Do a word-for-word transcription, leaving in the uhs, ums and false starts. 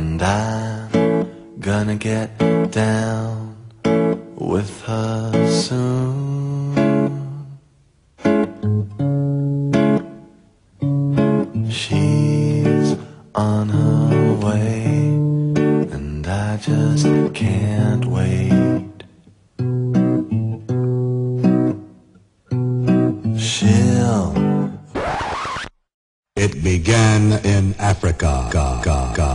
and I'm gonna get down with her soon. She's on her way, and I just can't wait. She'll It began in Africa.